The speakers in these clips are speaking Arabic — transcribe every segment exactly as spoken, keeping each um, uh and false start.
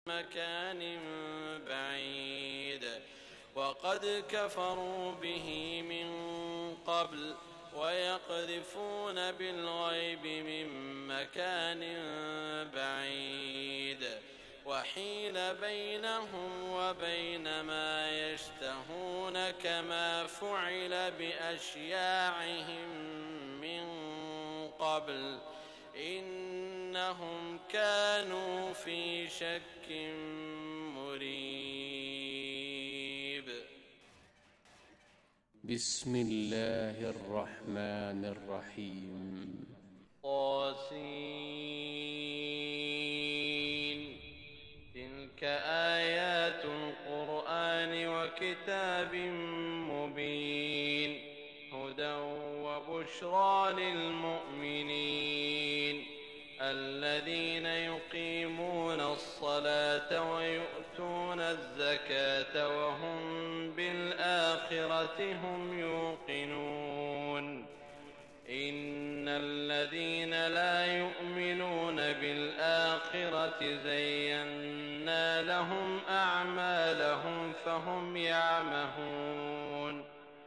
مكان بعيد وقد كفروا به من قبل ويقذفون بالغيب من مكان بعيد وحيل بينهم وبين ما يشتهون كما فعل بأشياعهم من قبل إنهم كانوا في شك مريب. بسم الله الرحمن الرحيم. طاسين تلك آيات القرآن وكتاب مبين هدى وبشرى للمؤمنين الذين يقيمون الصلاة ويؤتون الزكاة وهم بالآخرة هم يوقنون إن الذين لا يؤمنون بالآخرة زينا لهم أعمالهم فهم يعمهون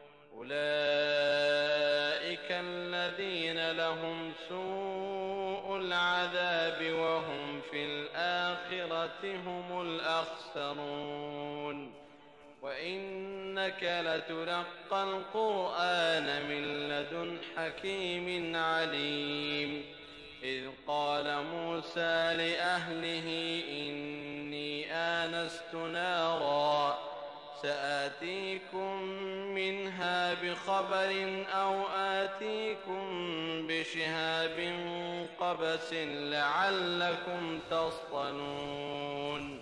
أولئك الذين لهم سوء العذاب وهم في الآخرة هم الأخسرون وإنك لتلقى القرآن من لدن حكيم عليم إذ قال موسى لأهله إني آنست نارا سآتيكم منها بخبر أو آتيكم بشهاب قبس لعلكم تصطلون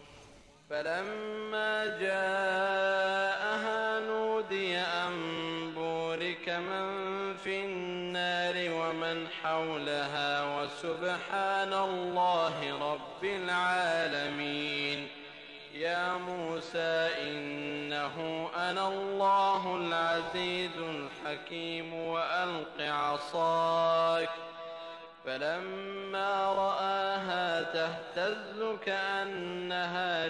فلما جاءها نودي أن بورك من في النار ومن حولها وسبحان الله رب العالمين يا موسى إنه أنا الله العزيز الحكيم وألق عصاك فلما رآها تهتز كأنها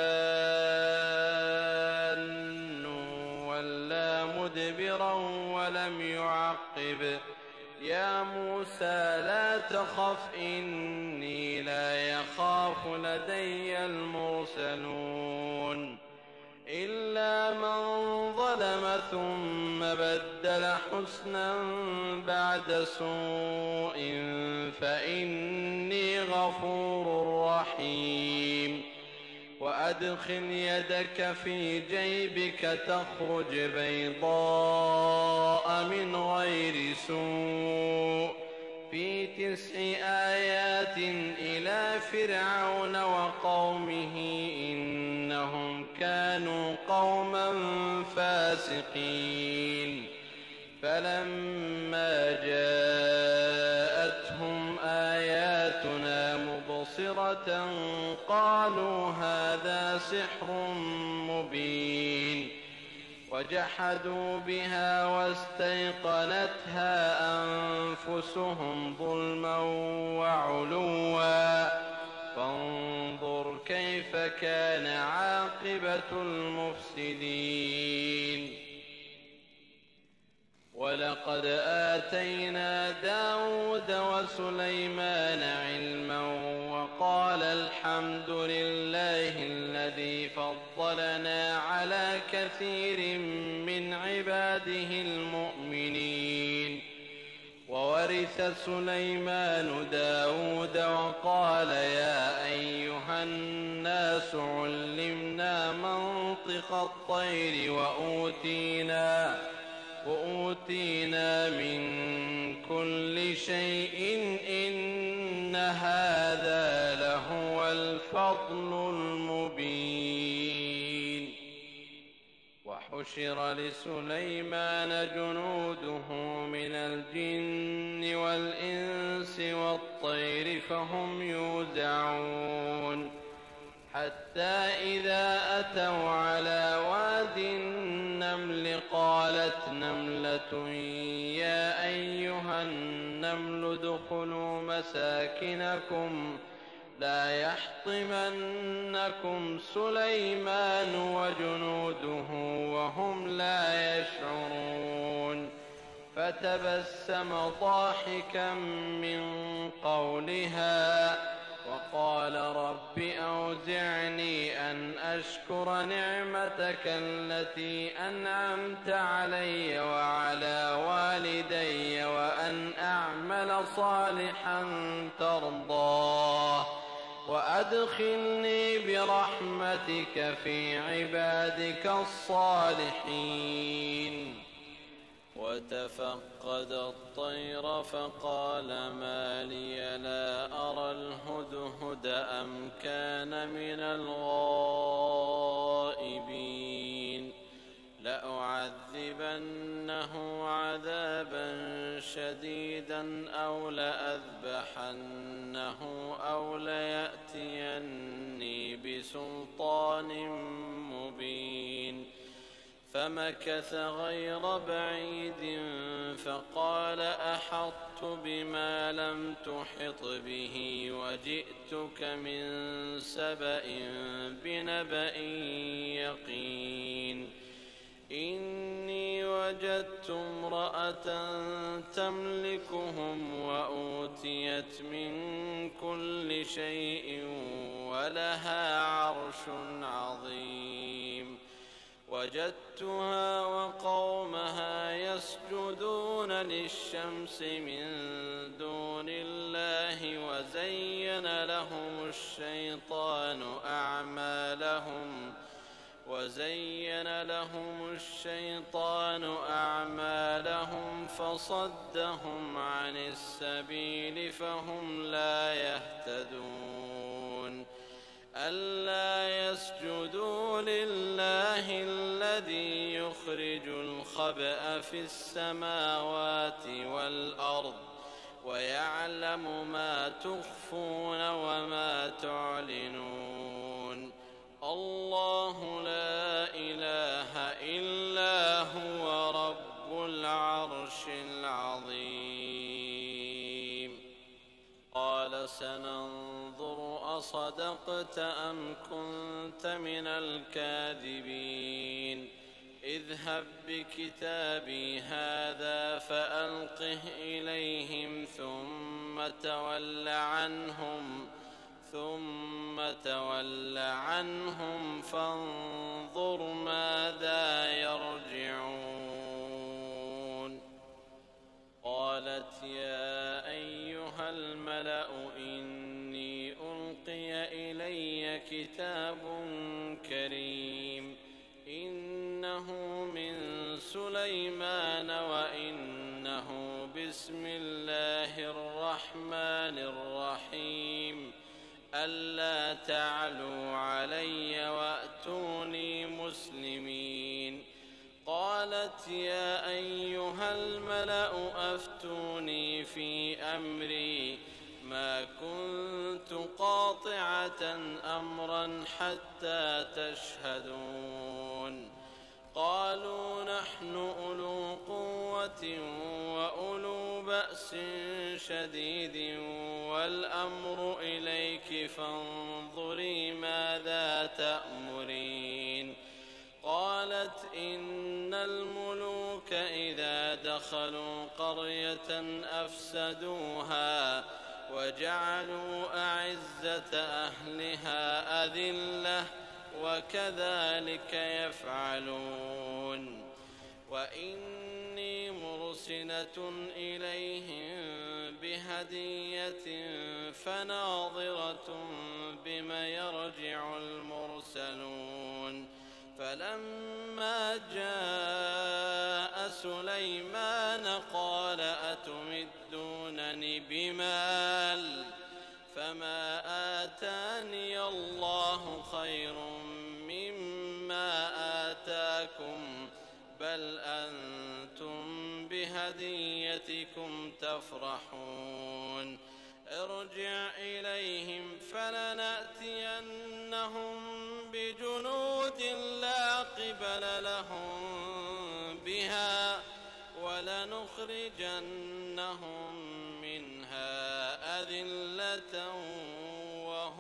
جان ولا مدبرا ولم يعقب يا موسى لا تخف إني لا يخاف لدي المرسلون إلا من ظلم ثم بدل حسنا بعد سوء فإني غفور رحيم وأدخل يدك في جيبك تخرج بيضاء من غير سوء في تسع آيات إلى فرعون وقومه إنهم كانوا قوما فاسقين فلما جاءتهم آياتنا مبصرة قالوا هذا سحر مبين وجحدوا بها واستيقنتها أنفسهم ظلما وعلوا فانظر كيف كان عاقبة المفسدين ولقد آتينا داود وسليمان علما وقال الحمد لله الذي فضلنا على كثير من عباده المؤمنين وورث سليمان داود وقال يا أيها الناس علمنا منطق الطير وأوتينا وأوتينا من كل شيء إن هذا لهو الفضل المبين وحشر لسليمان جنوده من الجن والإنس والطير فهم يوزعون حتى إذا أتوا على واد النمل قالت نملة يا أيها النمل ادخلوا مساكنكم لا يحطمنكم سليمان وجنوده وهم لا يشعرون. فتبسم ضاحكا من قولها وقال رب أوزعني أن أشكر نعمتك التي أنعمت علي وعلى والدي وأن أعمل صالحا ترضاه وأدخلني برحمتك في عبادك الصالحين. وتفقد الطير فقال ما لي لا أرى الهدهد أم كان من الغائبين لأعذبنه عذابا شديدا أو لأذبحنه أو ليأتيني بسلطان مبين. فمكث غير بعيد فقال أحطت بما لم تحط به وجئتك من سبأ بنبأ يقين. إني وجدت امرأة تملكهم وأوتيت من كل شيء ولها عرش عظيم. وجدتها وقومها يسجدون للشمس من دون الله وزين لهم الشيطان أعمالهم وزين لهم الشيطان أعمالهم فصدهم عن السبيل فهم لا يهتدون. ألا يسجدوا لله الذي يخرج الخبأ في السماوات والأرض ويعلم ما تخفون وما تعلنون. الله لا إله إلا هو رب العرش العظيم. قال سننظر أصدقت أم كنت من الكاذبين. اذهب بكتابي هذا فألقه إليهم ثم تول عنهم ثم تول عنهم فانظر ماذا يرجعون. قالت يا أيها الملأ إني ألقي إلي كتاب كريم إنه من سليمان وإنه بسم الله الرحمن الرحيم ألا تعلوا علي وأتوني مسلمين. قالت يا أيها الملأ أفتوني في أمري ما كنت قاطعة أمرا حتى تشهدون. قالوا نحن أولو قوة وأولو بأس شديد والأمر إليك فانظري ماذا تأمرين. قالت إن الملوك إذا دخلوا قرية أفسدوها وجعلوا أعزة أهلها أذلة وكذلك يفعلون. وإني مرسلة إليهم بهدية فناظرة بما يرجع المرسلون. فلما جاء سليمان قال أتمدونني بمال فما آتاني الله خير مما آتاكم بل أنتم بهديتكم تفرحون. ارجع إليهم فلنأتينهم بجنود لا قبل لهم بها ولنخرجنهم منها أذلة وهم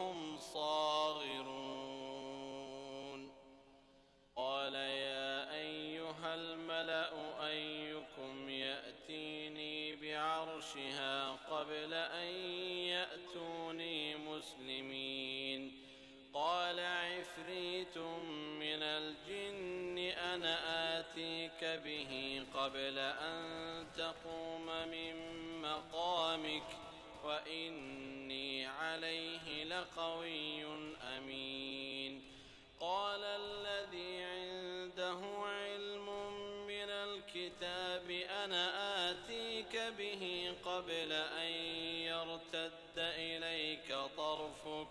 قبل أن يأتوني مسلمين. قال عفريت من الجن أنا آتيك به قبل أن تقوم من مقامك وإني عليه لقوي أمين. قال الذي عنده علم من الكتاب أنا آتيك به قبل أن يرتد إليك طرفك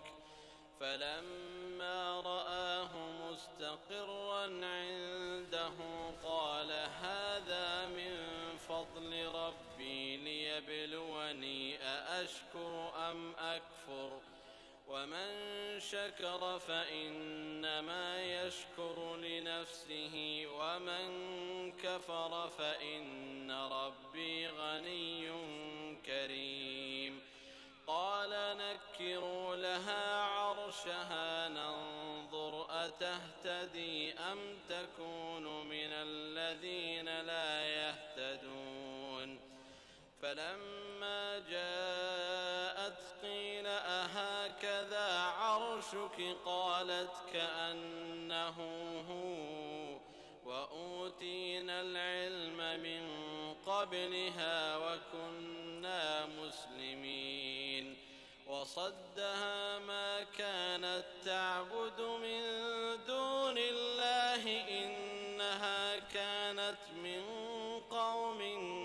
فلما رآه مستقرا عنده قال هذا من فضل ربي ليبلوني أأشكر أم أكفر ومن شكر فإنما يشكر لنفسه ومن كفر فإن ربي غني كريم. قال نكروا لها عرشها ننظر أتهتدي أم تكون من الذين لا يهتدون. فلما جاءت قيل أهكذا عرشك قالت كأنه هو وأوتينا العلم من قبلها وكنا مسلمين. وصدها ما كانت تعبد من دون الله إنها كانت من قوم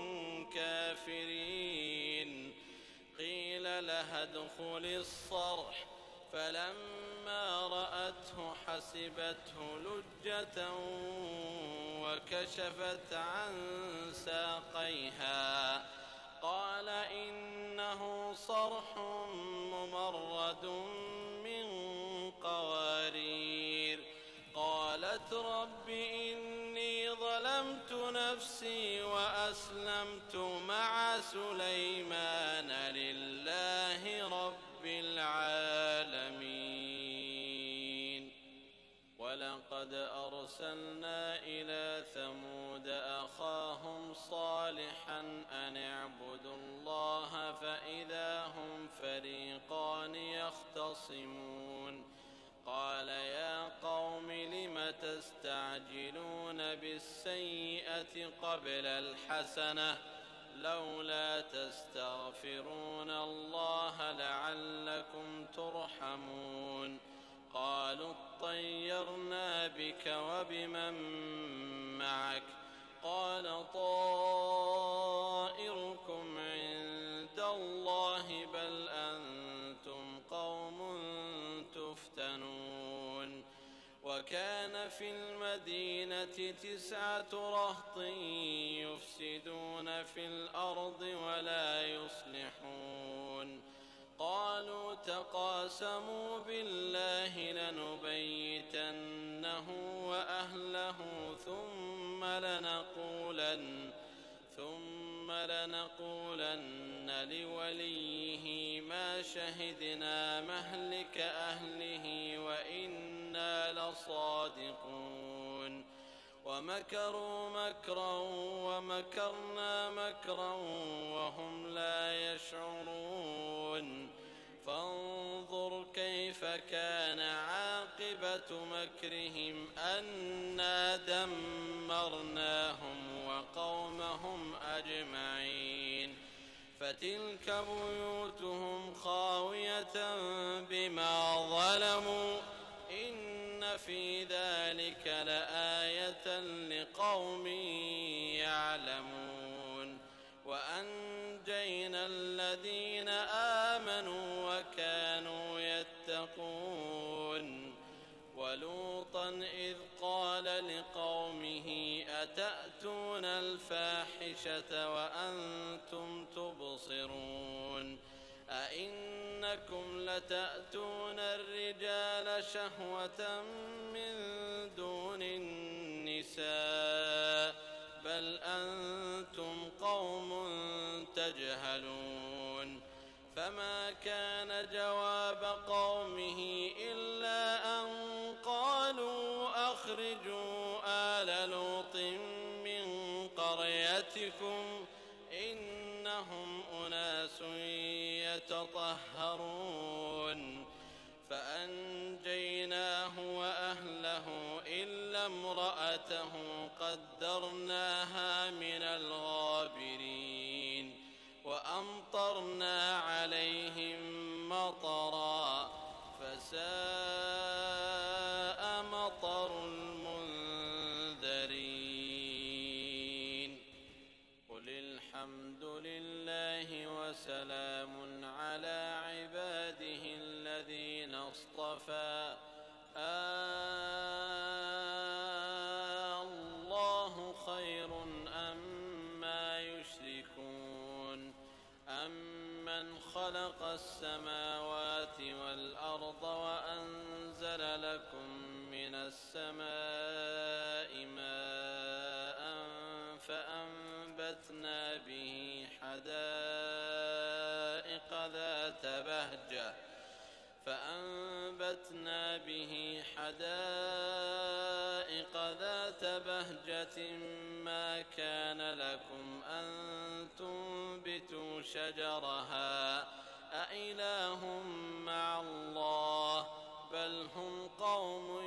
كافرين. قيل لها ادخل الصرح فلما رأته حسبته لجة وكشفت عن ساقيها قال إنه صرح ممرد من قوارير. قالت رب إني ظلمت نفسي وأسلمت مع سليمان لله رب العالمين. ولقد أرسلنا إلى ثمود أخاهم صالحا أن اعبدوا الله فإذا هم فريقان يختصمون. قال يا قوم لم تستعجلون بالسيئة قبل الحسنة لولا تستغفرون الله لعلكم ترحمون. قالوا اطيرنا بك وبمن معك قال طائركم عند الله بل أنتم قوم تفتنون. وكان في المدينة تسعة رهط يفسدون في الأرض ولا يصلحون. قالوا تقاسموا بالله لنبيتنه وأهله ثم لنقولن ثم لنقولن لوليه ما شهدنا مهلك أهله وإنا لصادقون. ومكروا مكرا ومكرنا مكرا وهم لا يشعرون. فانظر كيف كان عاقبة مكرهم أنا دمرناهم وقومهم أجمعين. فتلك بيوتهم خاوية بما ظلموا إن في ذلك لآية لقوم يعلمون. وأنجينا الذين آمنوا وكانوا يتقون. ولوطا إذ قال لقومه أتأتون الفاحشة وأنتم تبصرون أئنكم لتأتون الرجال شهوة من دون النساء بل أنتم قوم تجهلون. فما كان جواب قومه إلا أن قالوا أخرجوا آل لوط من قريتكم إنهم أناس يطهرون فأنجيناه وأهله إلا امرأته قدرناها من الغابرين وأمطرنا عليهم مطرا فساء مطر المنذرين قل الحمد لله وسلام على عباده الذين اصطفى الله خير أما يشركون أمن خلق السماوات والأرض وأنزل لكم من السماء ماء فأنبتنا به حدائق ذات بهجة فأنبتنا به حدائق ذات بهجة ما كان لكم أن تنبتوا شجرها أإله مع الله بل هم قوم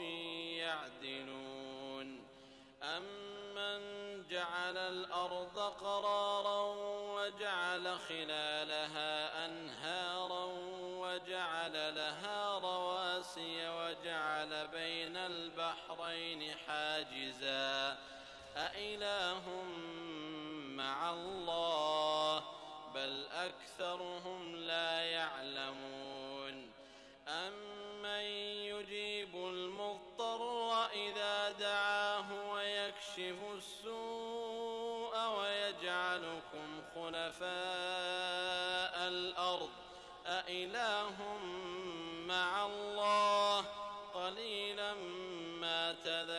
يعدلون أمن جعل الأرض قرارا وجعل خلالها أنهارا وجعل لها رواسي وجعل بين البحرين حاجزا أإله مع الله بل أكثرهم لا يعلمون أمن يجيب المضطر إذا دعاه ويكشف السوء ويجعلكم خلفاء الأرض أإله مع الله قليلا ما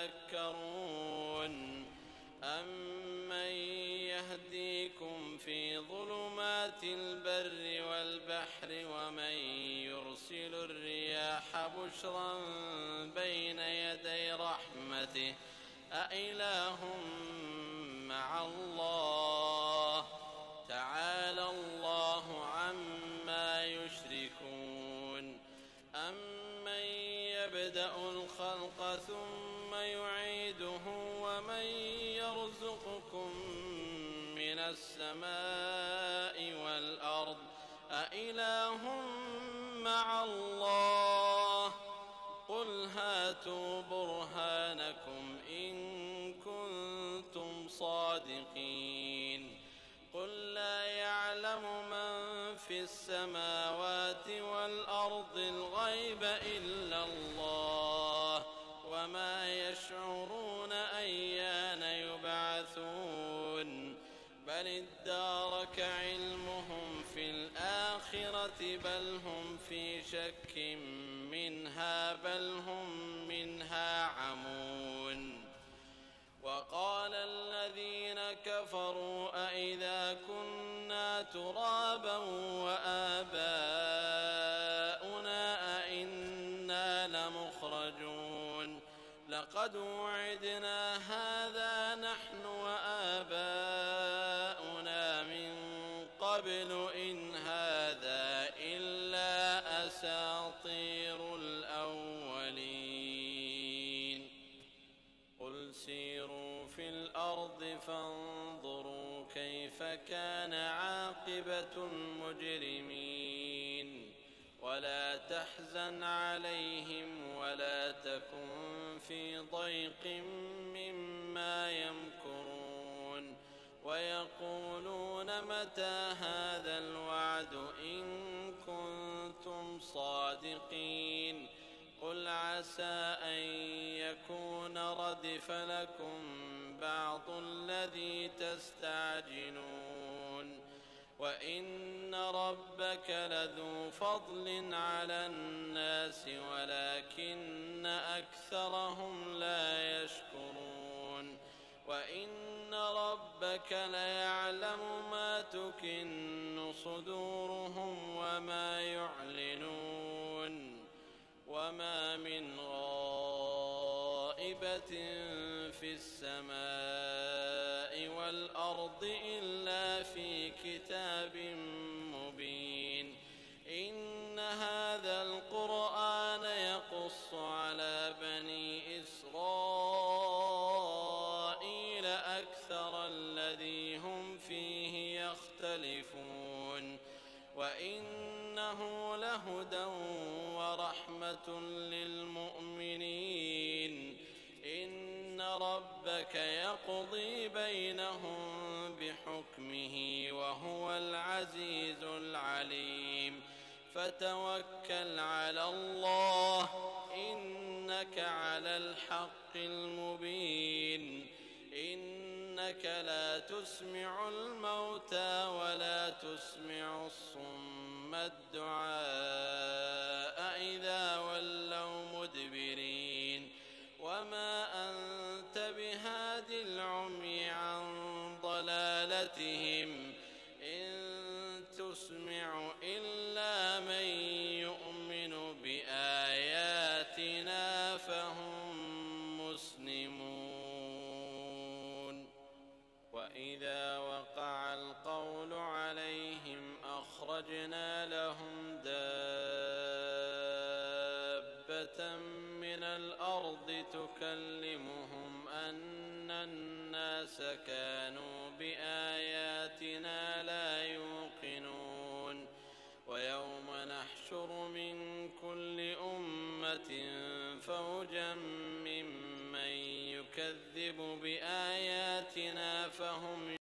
تذكرون أمن يهديكم في ظلمات البر والبحر ومن يرسل الرياح بشرا بين يدي رحمته أإله مع الله تعالى الله عما يشركون أمن يبدأ الخلق ثم يعيده ومن يرزقكم من السماء والأرض أإله مع الله قل هاتوا برهانكم إن كنتم صادقين قل لا يعلم من في السماوات والأرض الغيب إلا الله وما يشعرون أيان يبعثون بل ادارك علمهم في الآخرة بل هم في شك منها بل هم منها عمون وقال الذين كفروا أئذا كنا ترابا وآباؤنا أئنا لمخرجون لقد وعدنا هذا نحن وآباؤنا من قبل إن هذا إلا أساطير الأولين قل سيروا في الأرض فانظروا كيف كان عاقبة المجرمين ولا تحزن عليهم ولا تكن في ضيق مما يمكرون ويقولون متى هذا الوعد إن كنتم صادقين قل عسى أن يكون ردف لكم بعض الذي تستعجلون وإن ربك لذو فضل على الناس ولكن أكثرهم لا يشكرون وإن ربك ليعلم ما تكن صدورهم وما يعلنون وما من غائبة في السماء والأرض إلا في كتاب مبين يختلفون وإنه لهدى ورحمة للمؤمنين إن ربك يقضي بينهم بحكمه وهو العزيز العليم فتوكل على الله إنك على الحق المبين إنك لا تسمع الموتى ولا تسمع الصم الدعاء إذا ولوا مدبرين وما أنت بهاد العمي عن ضلالتهم إن تسمع إلا من يؤمن بآياتنا فهم مسلمون وإذا وقع القول عليهم أخرجنا لهم دابة من الأرض تكلمهم أن الناس كانوا بآياتنا لا يوقنون ويوم نحشر من كل أمة فوجا ممن يكذب بآياتنا فهم